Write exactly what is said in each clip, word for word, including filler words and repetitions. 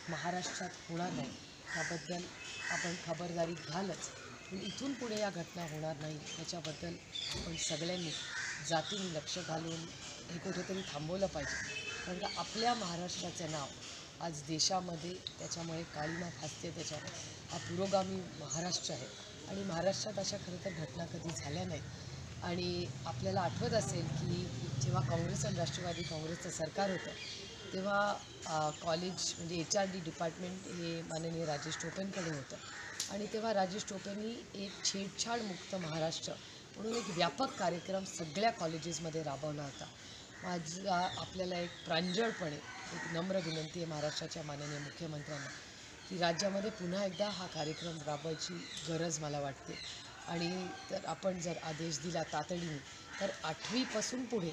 महाराष्ट्रात होणार नाही त्याबद्दल आपण खबरदारी घ्यालच, पण इथून पुढे या घटना होणार नाही याच्याबद्दल आपण सगळ्यांनी जातीने लक्ष घालून हे कुठेतरी थांबवलं पाहिजे. कारण का आपल्या महाराष्ट्राचं नाव आज देशामध्ये त्याच्यामुळे काळीमा फासते, त्याच्यावर हा पुरोगामी महाराष्ट्र आहे. आणि महाराष्ट्रात अशा खरं तर घटना कधी झाल्या नाहीत. आणि आपल्याला आठवत असेल की जेव्हा काँग्रेस आणि राष्ट्रवादी काँग्रेसचं सरकार होतं तेव्हा कॉलेज म्हणजे एच आर डी डिपार्टमेंट हे माननीय राजेश टोपेंकडे होतं. आणि तेव्हा राजेश टोपेंनी एक छेडछाडमुक्त महाराष्ट्र म्हणून एक व्यापक कार्यक्रम सगळ्या कॉलेजेसमध्ये राबवला होता. माझा आपल्याला एक प्रांजळपणे एक नम्र विनंती आहे महाराष्ट्राच्या माननीय मुख्यमंत्र्यांना की राज्यामध्ये पुन्हा एकदा हा कार्यक्रम राबवायची गरज मला वाटते. आणि तर आपण जर आदेश दिला तातडीने तर आठवीपासून पुढे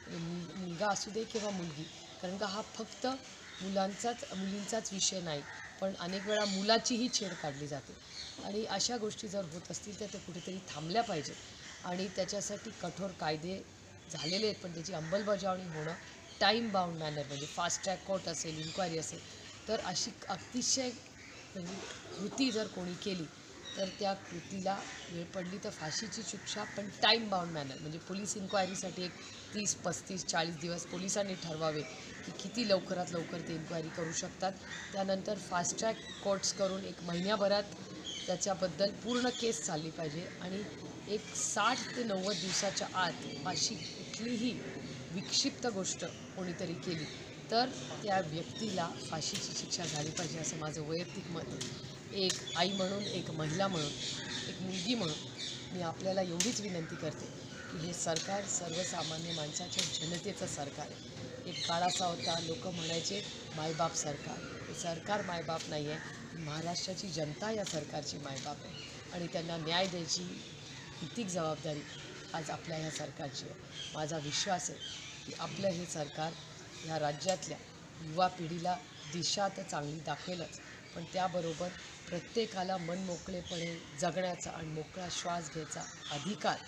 मुलगा असू दे किंवा मुलगी, कारण का हा फक्त मुलांचाच मुलींचाच विषय नाही, पण अनेक वेळा मुलाचीही छेड काढली जाते. आणि अशा गोष्टी जर होत असतील तर ते कुठेतरी थांबल्या पाहिजेत. आणि त्याच्यासाठी कठोर कायदे झालेले आहेत, पण त्याची अंमलबजावणी होणं टाईम बाउंड मॅनर म्हणजे फास्ट ट्रॅक कोर्ट असेल, इन्क्वायरी असेल, तर अशी अतिशय म्हणजे कृती जर कोणी केली तर त्या कृतीला वेळ पडली तर फाशीची शिक्षा, पण टाईम बाउंड मॅनर म्हणजे पोलीस इन्क्वायरीसाठी एक तीस पस्तीस चाळीस दिवस पोलिसांनी ठरवावे की किती लवकरात लवकर ते इन्क्वायरी करू शकतात. त्यानंतर फास्ट ट्रॅक कोर्ट्स करून एक महिन्याभरात त्याच्याबद्दल पूर्ण केस चालली पाहिजे. आणि एक साठ ते नव्वद दिवसाच्या आत अशी कुठलीही विक्षिप्त गोष्ट कोणीतरी केली तर त्या व्यक्तीला फाशीची शिक्षा झाली पाहिजे, असं माझं वैयक्तिक मत आहे. एक आई म्हणून, एक महिला म्हणून, एक मुलगी म्हणून मी आपल्याला एवढीच विनंती करते की हे सरकार सर्वसामान्य माणसाच्या जनतेचं सरकार आहे. एक काळ असा होता लोक म्हणायचे मायबाप सरकार. हे सरकार मायबाप नाही आहे, महाराष्ट्राची जनता या सरकारची मायबाप आहे. आणि त्यांना न्याय द्यायची नैतिक जबाबदारी आज आपल्या ह्या सरकारची आहे. माझा विश्वास आहे की आपलं हे सरकार ह्या राज्यातल्या युवा पिढीला दिशा तर चांगली दाखवेलच, पण त्याबरोबर प्रत्येकाला मनमोकळेपणे जगण्याचा आणि मोकळा श्वास घ्यायचा अधिकार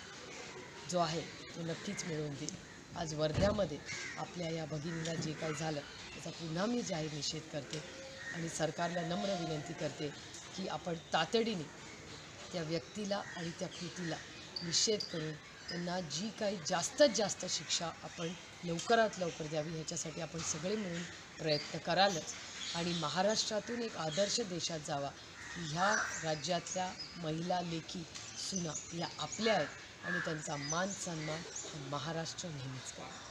जो आहे तो नक्कीच मिळवून देईल. आज वर्ध्यामध्ये आपल्या या भगिनीला जे काही झालं त्याचा पुन्हा मी जाहीर निषेध करते आणि सरकारला नम्र विनंती करते की आपण तातडीने त्या व्यक्तीला आणि त्या कृतीला निषेध करून त्यांना जी काही जास्तीत जास्त शिक्षा आपण लवकरात लवकर द्यावी ह्याच्यासाठी आपण सगळे मिळून प्रयत्न करालच. आणि महाराष्ट्रातून एक आदर्श देशात जावा की ह्या राज्यातल्या महिला लेकी सुना या आपल्या आहेत आणि त्यांचा मान सन्मान महाराष्ट्र नेहमीच करा.